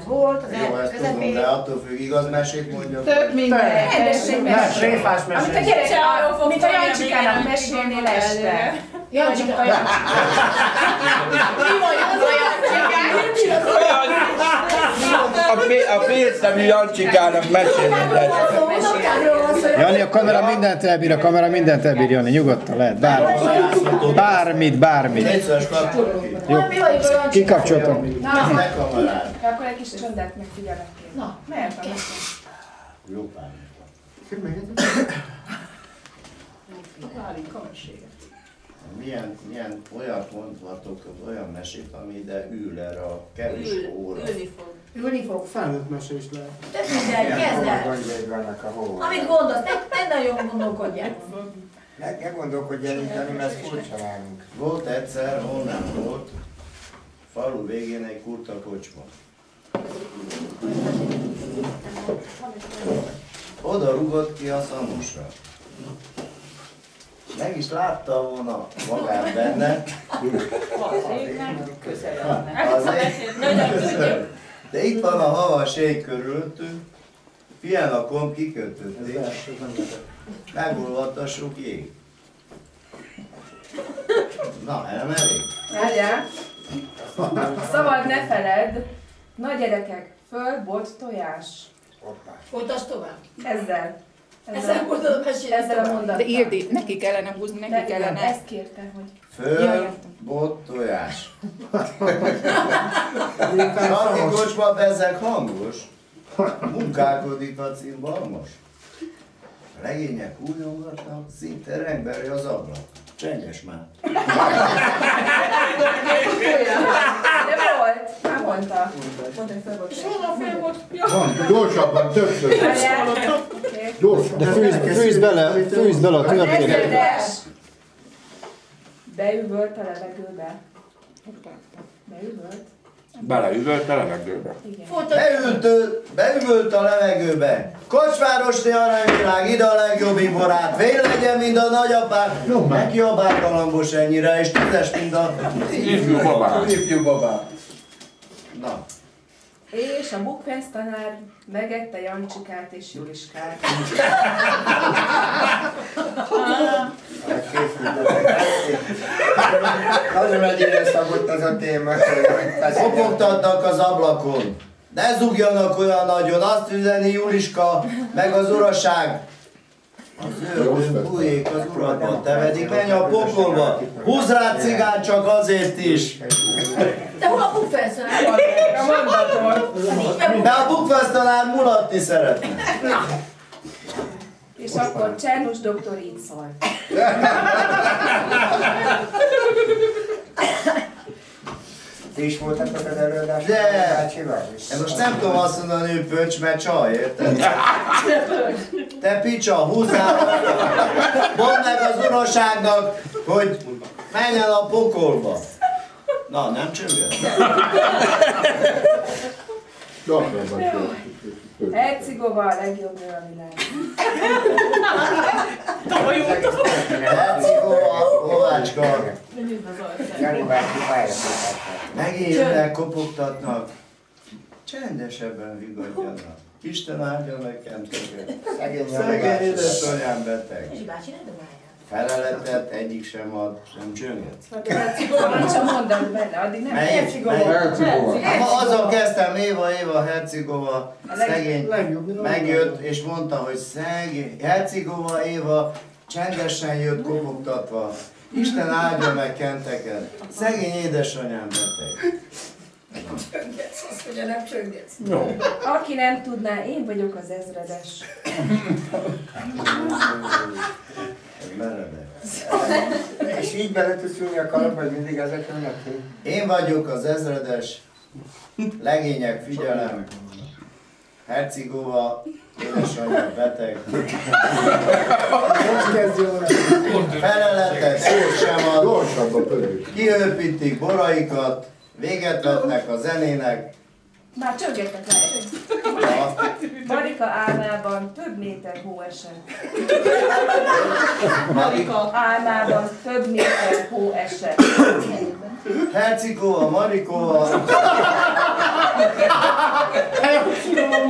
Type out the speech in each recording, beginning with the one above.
volt, az Jó, ezt tudom, de attól függ, igaz mesét mondja. Több minden. Rendesség Amit a gyerek, mint a Jancsikának mesélnél este. Jancsika, Jancsika. Mi vagy az a Jancsikák? A félszemű Jancsikának mesélni lesz. Jani, a kamera mindent elbír, Jani, nyugodtan lehet, bármit. Jó, kikapcsoltam. Akkor egy kis csöndet megfigyelek ki. Na, mehet a Jó pár. Milyen olyat mondhatok, olyan mesét, ami ide ül erre a kevés óra. ülni fog. Felnőtt mese is lehet. Tök mindegy, kezd el. Amit gondolsz, ne nagyon gondolkodjál. Ne gondolkodjál itt, hanem ez furcsa nálunk. Volt egyszer, hol nem volt, falu végén egy kurta kocsma. Oda rugott ki a szamosra. Meg is látta volna magát benne. De itt van a havas ég körülöttünk, fianakon kikötötték, megolvadt a sok jég. Na, nem elég? Várjál. Szabad ne feledd, nagy gyerekek, föl, bot, tojás. Folytasd tovább. Ezzel mondod a mesét. Ezzel a mondattal. De írd, neki kellene húzni, neki kellene. Ezt kérte, hogy... Föl, bot, tojás. Sarki kocsma bezeg hangos, munkálkodik a cimbalmos. A legények hújongatnak, szinte rengberi az ablak. Csendes már. De volt, már mondta. Mondta, hogy föl volt. Föl volt. Van, gyorsabban, többször. Gyorsan. De fűzd bele a történetet. Beüvölt a levegőbe. Beleüvölt a levegőbe. Beüvölt a levegőbe. Kocsmárosné aranyvilág, ide a legjobb iborát. Vél legyen, mint a nagyapák. Neki a bárgalambos ennyire, és tüzes, mint a ifjú babák. Na. És a bukfenc tanár megette Jancsikát és Juliskát. Nagyon egyébként szabott az a téma. Kopogtatnak az ablakon. Ne zúgjanak olyan nagyon, azt üzeni Juliska, meg az uraság. Az őrgőn bujék az urakban tevedik, menj a pokolba. Húzz rá cigán csak azért is. De hol a bukfensztanár van? A mondatot. De a bukfensztanár mulatni szeretne. És akkor Csernus doktor így szólt. Ti is voltatok az előadásban? De most nem tudom azt mondani, hogy pöcs, mert csaj, érted? Te picsa, húzzál, mondd meg az uraságnak, hogy menjen a pokolba. Na, nem csönged? Hercigova a legjobb nő a világ. Hercigova, Kovácska. Megint jönnek, kopogtatnak. Csendesebben vigadjanak. Isten áldja nekem többet. Szegény édesanyám beteg. Feleletet egyik sem ad, sem csönget. Nincs a mondat benne, addig nem. Hercigova. Azon kezdtem, Éva, Hercigova, szegény, megjött és mondta, hogy szegény, Hercigova, Éva, csendesen jött kopogtatva. Isten áldja meg kenteket. Szegény édesanyám beteg. Csöngetsz, azt mondja, nem csöngetsz. Jó. Aki nem tudná, én vagyok az ezredes. Meredek. És így bele tudsz ülni a kalapba, hogy mindig ezek jönnek ki? Én vagyok az ezredes, legények figyelem, Hercigova, édesanyja beteg. Feleletet, szót sem ad, kiölpítik boraikat, véget vetnek a zenének. Már csöngettek le. Marika álmában több méter hó esett. Marika álmában több méter hó esett. Hercigova, Marikova.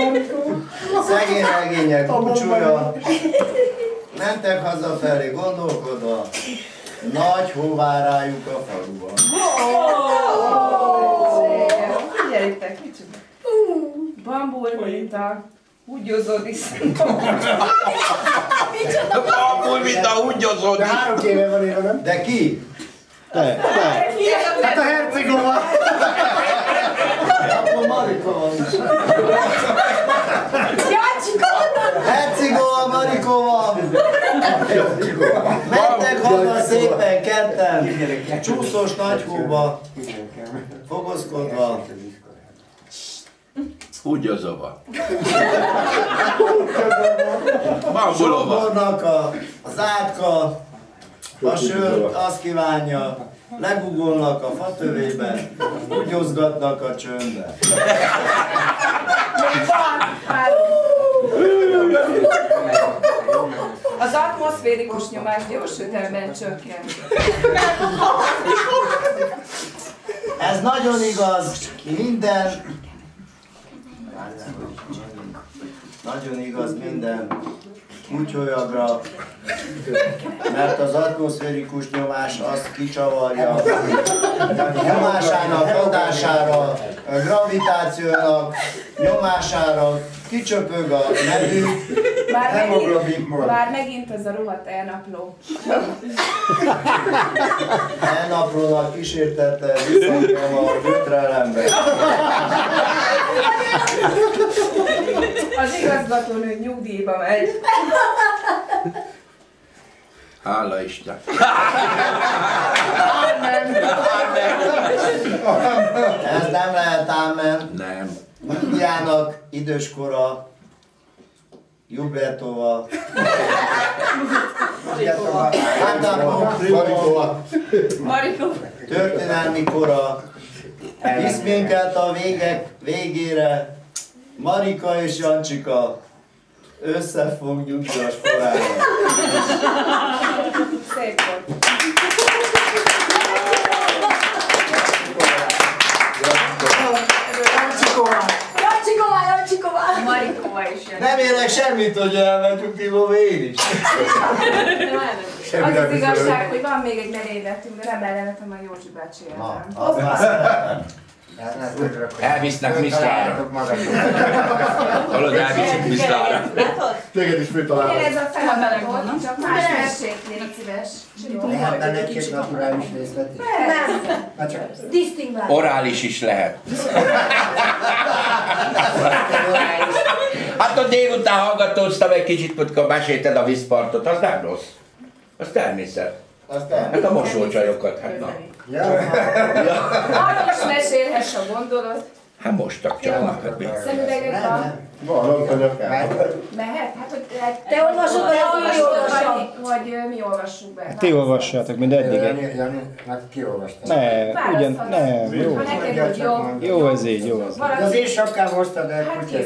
Szegény regények búcsúja. Mentek hazafelé gondolkodva. Nagy hóvárájuk a faluban. Figyeljétek, micsoda. Bambul minta, húgyozod iszonyat. Bambul, mint a húgyozod. De 3 éve van éve, nem? De ki? Te. Hát a Hercegova! Akkor Marika van. Hercegova, Marikova. Mentek haza szépen ketten, csúszós nagy hóba, fogoszkodva. Húgyozova. Bambulova. Sóbornak az átka, a sört azt kívánja, legugolnak a fatövébe, húgyozgatnak a csöndbe. Az atmoszférikus nyomás gyors ütemben csökken. Ez nagyon igaz, nagyon igaz minden kutyolyagra, mert az atmoszférikus nyomás azt kicsavarja, nyomásának hatására, a gravitációnak nyomására kicsöpög a medű, Már megint ez a rohadt elnapló. elnaplónak kísértette visszanyom a gyötrelembe. Az igazgatónő nyugdíjba megy. Hála Isten. Ez nem lehet ámen. Nem. Nyugdíjának időskora Jubletova. Marikó. Történelmi kora. Visz minket a végére. Marika és Jancsika összefog nyugdíjas korára. Szép volt. Marikóva is jön. Nem érek semmit, hogy elmentünk Tibó, én is. Az az igazság, hogy van még egy merényletünk, de nem ellenetem a Józsi bácsi ellen. Az már szeretem. Elvisznek Misztrára. Hallod, elviszik Misztrára. Téged is főtalálom. Én ez a feladatot, csak más mesét, légy szíves. Lehet benne egy-két naturális részlet is? Nem. Hát csak Disztingvál. Orális is lehet. Hát a délután hallgatóztam egy kicsit, Putka, mesélted a vízpartot, az nem rossz. Az természet. Hát a mosócsajokat, hát na. Arról is mesélhess, ha gondolod. Hát mostak csak. Hát mi? Szemüvegek van. Van, röntgenök el. Mehet? Hát, hogy Te olvasod, vagy mi olvasom? vagy mi olvassuk be? Ti olvassátok, mint eddig. Jani, meg kiolvastam. Nem, jó. Ha neked hogy jó. Jó ez így, jó ez. De az én sapkám hoztad el, Hát kutyát.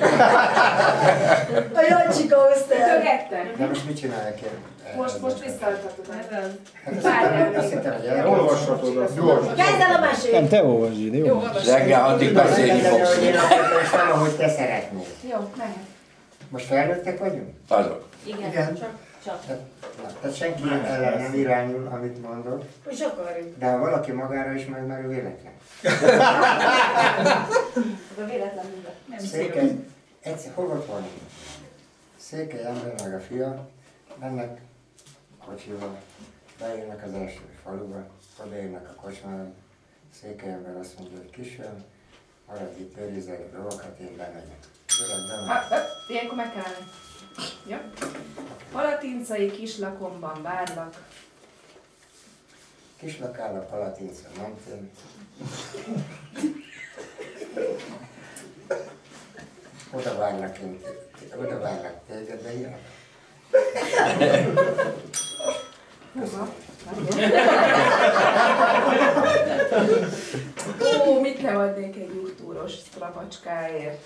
A Jancsika hozta el. Tögettek. De most mit csinálják én? Most visszaadhatod. Hát azt hittem, hogy Olvashatod azt, gyors. Kezd el a mesét. Nem, te olvasd, jó? Reggel 6-ig beszélni fogsz. Én akartam, és nem, ahogy te szeretnéd. Jó, mehet. Most felnőttek vagyunk? Azok. Igen. Tehát senki ellen nem irányul, amit mondok. Most akarjuk. De ha valaki magára is megmerül, véletlen. Ez a véletlen minden. Nem Székely, egyszer hol volt volna? Székely ember meg a fia, mennek kocsival, beérnek az első faluba, odaérnek a kocsmára, Székely ember azt mondja, hogy kisön, maradj itt, őrizel a dolgokat, én bemegyek. Öreg bemegy. Ilyenkor meg kell állni. Ja. Palatincai kislakomban várlak. Kislak áll a Palatinca mentén. Oda várlak téged, de ilyen. Ó, mit ne adnék egy úttúros strapacskáért?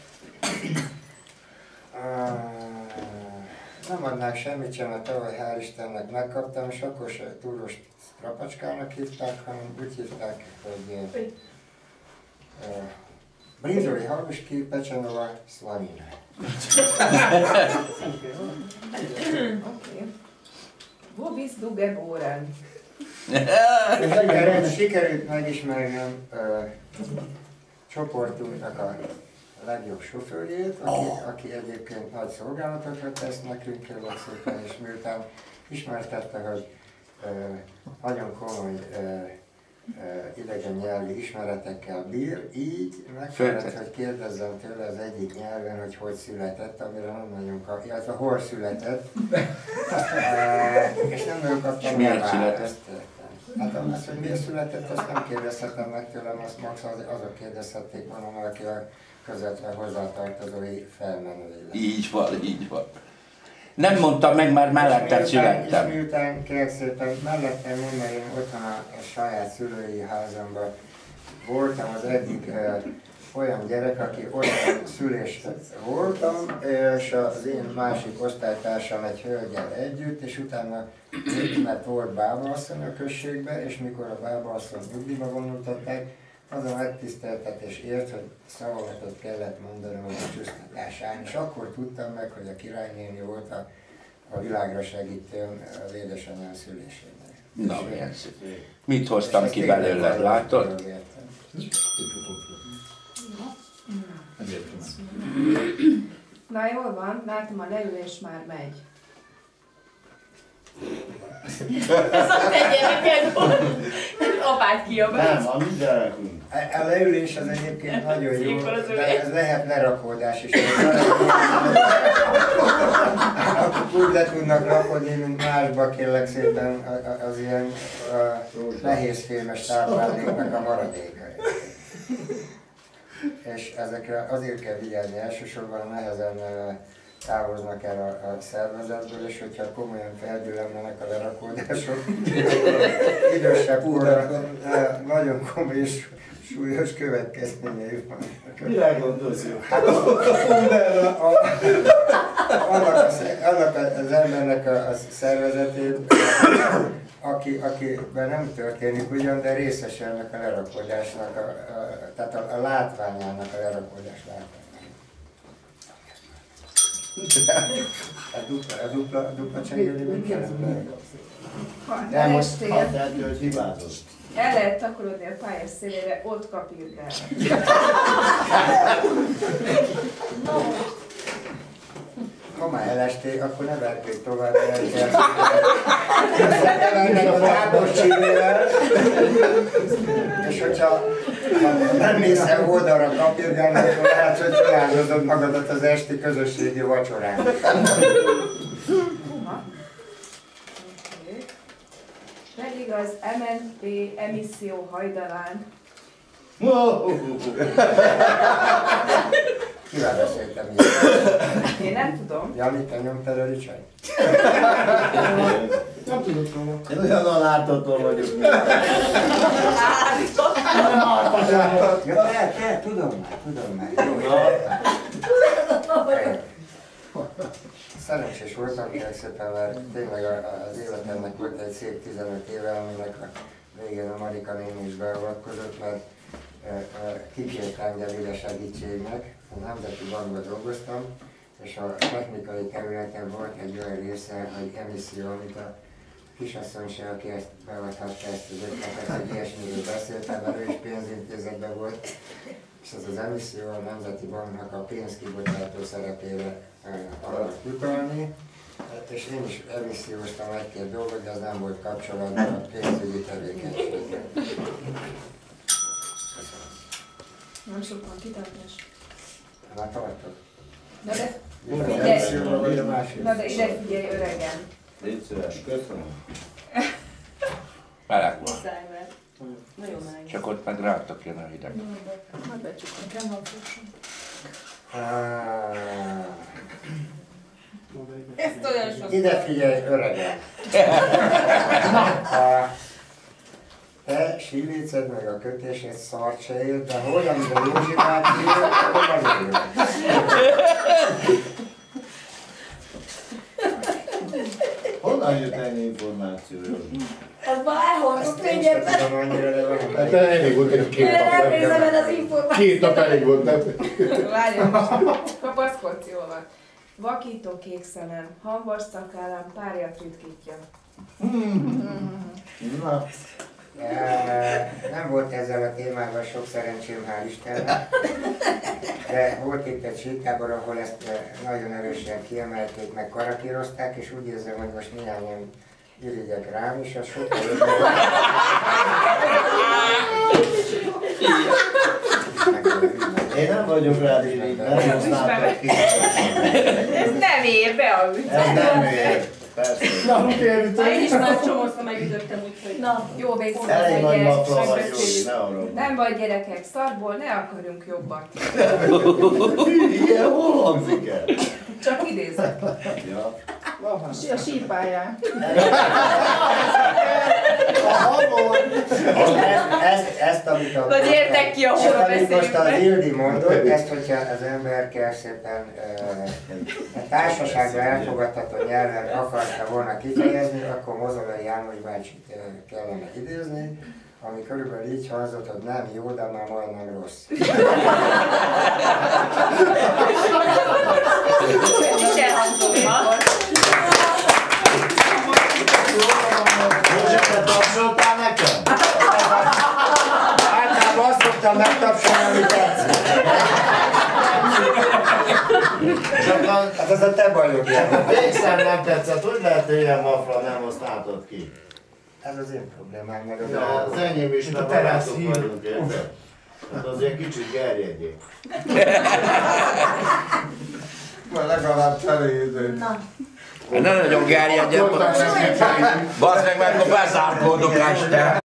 Nem adnák semmit sem, mert tavaly hál' Istennek megkaptam, és akkor se túros strapacskának hívták, hanem úgy hívták, hogy Brinzoli haluški, pečenova slanina. Oké. Vobis duge boren. Sikerült megismernem csoportunknak a legjobb sofőrjét, aki egyébként nagy szolgálatokat tesz nekünk, kérlek szépen, és miután ismertette, hogy nagyon komoly idegen nyelvi ismeretekkel bír, így meg kellett, hogy kérdezzem tőle az egyik nyelven, hogy született, amire nem nagyon illetve hol született, és nem nagyon kaptam miért született? Hát azt, hogy miért született, azt nem kérdezhetem meg tőlem, azt max azok kérdezhették volna, akivel közvetlen hozzátartozói felmenői. Így van. Nem mondtam meg, már melletted születtem. És miután kérlek szépen mellettem mondani, én otthon a saját szülői házamban voltam az egyik olyan gyerek, aki olyan szülést voltam, és az én másik osztálytársam egy hölgyel együtt, és utána, mert volt bábaasszony a községbe, és mikor a bábaasszony nyugdíjba vonultatták, az a megtiszteltetés ért, hogy szavalatot kellett mondanom a csúsztatásán, és akkor tudtam meg, hogy a királynéni volt a világra segítőm az édesanyám szülésében. Na, mit hoztam ki belőle, látod? Na jól van, látom a leülés már megy. Ez a te gyereked volt. Apád kiabált. Nem, a mi gyerekünk. A leülés az egyébként nagyon jó, de ez lehet lerakódás is. Akik úgy le tudnak rakodni, mint másba, kérlek szépen az ilyen nehézfémes tápláléknak a maradékai. És ezekre azért kell vigyázni, elsősorban nehezen távoznak el a szervezetből, és hogyha komolyan felgyűlemlenek a lerakódások, idősebb korra nagyon komoly és súlyos következményei vannak. Mire gondolsz? Annak az embernek a szervezetét, akiben nem történik ugyan, de részes ennek a lerakódásnak, tehát a látványának a lerakódás látványának. A dupla csengeli mit kellene? Ha elestél, hogy hibázott. el lehet takarodni a pályás szélére, ott kapirgál. Ha már elestél, akkor ne verték tovább, elmennek a tábor csívével, és hogyha nem mész el oldalra kapirgálni, akkor lehet, hogy feláldozod magadat az esti közösségi vacsorán. Pedig az MNP emisszió hajdalán. Kivel beszéltem így? Én nem tudom. Jani, te nyomtad a ricsaj? Nem tudod róla. Én olyan látható vagyok. Ja, te, tudom már. Jó, szerencsés voltam, kérlek szépen, mert tényleg az életemnek volt egy szép 15 éve, aminek a végén a Marika néni is beavatkozott, mert kikért engem ide segítségnek. A Nemzeti Bankban dolgoztam, és a technikai területen volt egy olyan része, hogy emisszió, amit a kisasszony se, aki ezt beadhatta ezt az ötletet, hogy ilyesmiről beszéltem, mert ő is pénzintézetben volt, és ez az emisszió a Nemzeti Banknak a pénzkibocsátó szerepére akarok utalni, és én is emisszióztam egy-két dolgot, de az nem volt kapcsolatban a pénzügyi tevékenységgel. Nem sokan kitartás. Már tartok. Na de figyelj, na de ide figyelj, öregem. Légy szíves, köszönöm. Meleg van. Muszáj, mert nagyon meleg. Csak ott meg rátok jön a hideg. Hát becsukom, nem van fosson. Ezt olyan sok. Ide figyelj, öregem! Te síléced meg a kötésed szart se élt, de hol, amiben Józsi bácsi él, akkor nem él. Honnan jött ennyi információ? Ez már elhallgatott Ezt én sem régebben. tudom annyira, de van. Hát elég volt egy Én két nem nap. nézem el az információt. 2 nap elég volt, nem? Várjál, kapaszkodsz, jól van. Vakító kék szemem, hambas szakállam, párját ritkítja. Na. Nem volt ezzel a témával sok szerencsém, hál' Istennek, de volt itt egy síktábor, ahol ezt nagyon erősen kiemelték, meg karakírozták, és úgy érzem, hogy most néhányan irigyek rám, és az sokkal jobb. Én nem vagyok rád irigy, nem használtak ki. Ez nem ér, bealudsz. Ez nem ér. Persze. Na, kérjük. Én is már csomószta megütöttem, úgyhogy na, jó végzett. Elég nagy napra vagy, Jóri, ne arra. Nem vagy gyerekek, szarból ne akarjunk jobbat. Ilyen hol hangzik el? Csak idézek. Ja. A sípályán. A hamon! Ezt, amit a... Vagy értek ki, ahol Ezt, amit beszélünk most a meg. Ildi mondott, ezt, hogyha az ember kell szépen a társaságban elfogadható nyelven akarta volna kifejezni, akkor Mozolai János bácsit kellene idézni, ami körülbelül így hangzott, hogy nem jó, de már majdnem rossz. És elhangzott ma. József, te tapsoltál nekem? Általában azt szoktam megtapsolni, ami tetszik. Hát ez a te bajod, János. Végszem nem tetszett, hogy lehet, hogy ilyen mafra nem használtad ki? Ez az én problémám, meg az Ja, az enyém is, mert barátok vagyunk, érted? Hát azért kicsit gerjedjék. Már legalább cseréljük. Ne nagyon gerjedjen. Bazd meg, akkor bezárkódok este.